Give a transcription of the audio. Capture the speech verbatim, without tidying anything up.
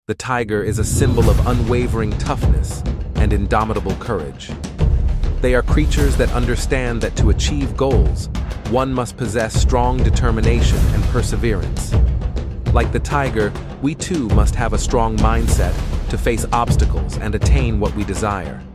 The tiger is a symbol of unwavering toughness and indomitable courage. They are creatures that understand that to achieve goals, one must possess strong determination and perseverance. Like the tiger, we too must have a strong mindset to face obstacles and attain what we desire.